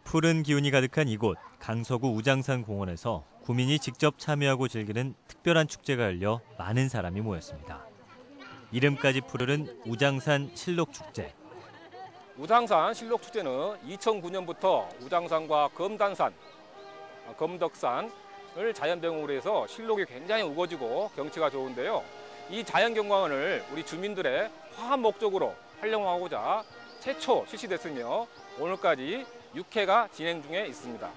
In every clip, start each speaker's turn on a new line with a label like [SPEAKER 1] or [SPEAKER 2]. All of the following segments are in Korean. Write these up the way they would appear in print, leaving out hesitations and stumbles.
[SPEAKER 1] 푸른 기운이 가득한 이곳 강서구 우장산 공원에서 구민이 직접 참여하고 즐기는 특별한 축제가 열려 많은 사람이 모였습니다. 이름까지 푸르른 우장산 실록축제.
[SPEAKER 2] 우장산 실록축제는 2009년부터 우장산과 검단산, 검덕산을 자연병으로 해서 실록이 굉장히 우거지고 경치가 좋은데요. 이 자연경관을 우리 주민들의 화합 목적으로 활용하고자 최초 실시됐으며 오늘까지 6회가 진행 중에 있습니다.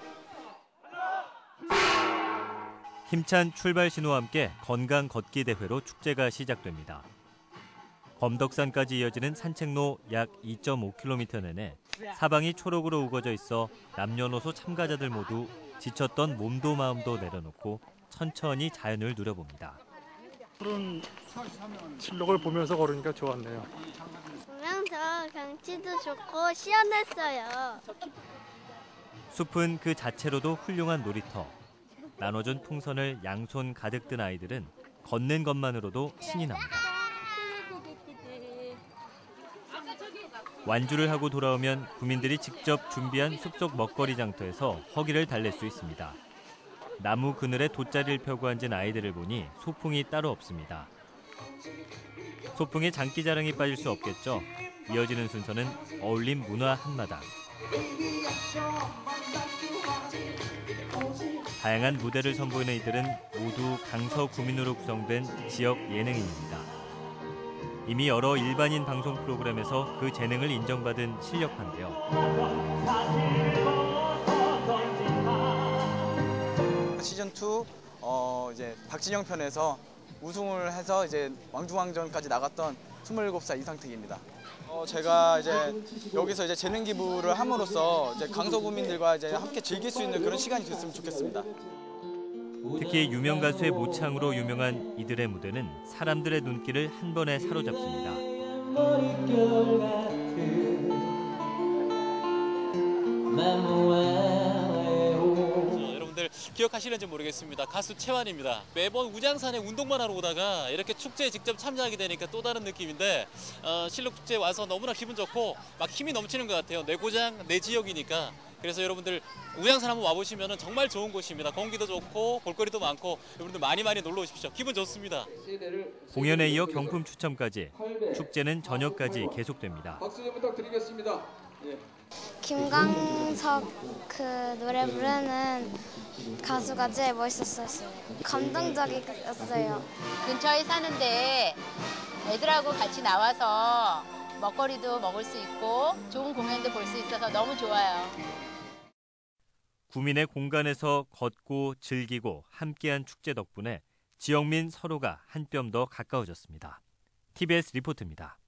[SPEAKER 1] 힘찬 출발 신호와 함께 건강 걷기 대회로 축제가 시작됩니다. 검덕산까지 이어지는 산책로 약 2.5km 내내 사방이 초록으로 우거져 있어 남녀노소 참가자들 모두 지쳤던 몸도 마음도 내려놓고 천천히 자연을 누려봅니다.
[SPEAKER 3] 푸른 실록을 보면서 걸으니까 좋았네요.
[SPEAKER 4] 보면서 경치도 좋고 시원했어요.
[SPEAKER 1] 숲은 그 자체로도 훌륭한 놀이터. 나눠준 풍선을 양손 가득 든 아이들은 걷는 것만으로도 신이 납니다. 완주를 하고 돌아오면 구민들이 직접 준비한 숲속 먹거리 장터에서 허기를 달랠 수 있습니다. 나무 그늘에 돗자리를 펴고 앉은 아이들을 보니 소풍이 따로 없습니다. 소풍에 장기자랑이 빠질 수 없겠죠. 이어지는 순서는 어울림 문화 한마당. 다양한 무대를 선보이는 이들은 모두 강서 구민으로 구성된 지역 예능인입니다. 이미 여러 일반인 방송 프로그램에서 그 재능을 인정받은 실력파인데요.
[SPEAKER 5] 시즌2 이제 박진영 편에서 우승을 해서 이제 왕중왕전까지 나갔던 27살 이상택입니다. 제가 이제 여기서 이제 재능 기부를 함으로써 이제 강서 구민들과 이제 함께 즐길 수 있는 그런 시간이 됐으면 좋겠습니다.
[SPEAKER 1] 특히 유명 가수의 모창으로 유명한 이들의 무대는 사람들의 눈길을 한 번에 사로잡습니다.
[SPEAKER 6] 여러분들 기억하시는지 모르겠습니다. 가수 채환입니다. 매번 우장산에 운동만 하러 오다가 이렇게 축제에 직접 참여하게 되니까 또 다른 느낌인데 실록축제 와서 너무나 기분 좋고 막 힘이 넘치는 것 같아요. 내 고장, 내 지역이니까. 그래서 여러분들 우장산 한번 와보시면 정말 좋은 곳입니다. 공기도 좋고 볼거리도 많고 여러분들 많이 놀러 오십시오. 기분 좋습니다.
[SPEAKER 1] 공연에 이어 경품 추첨까지 축제는 저녁까지 계속됩니다.
[SPEAKER 7] 박수 좀 부탁드리겠습니다. 예.
[SPEAKER 4] 김광석 그 노래 부르는 가수가 제일 멋있었어요. 감동적이었어요.
[SPEAKER 8] 근처에 사는데 애들하고 같이 나와서 먹거리도 먹을 수 있고 좋은 공연도 볼 수 있어서 너무 좋아요.
[SPEAKER 1] 구민의 공간에서 걷고 즐기고 함께한 축제 덕분에 지역민 서로가 한 뼘 더 가까워졌습니다. TBS 리포트입니다.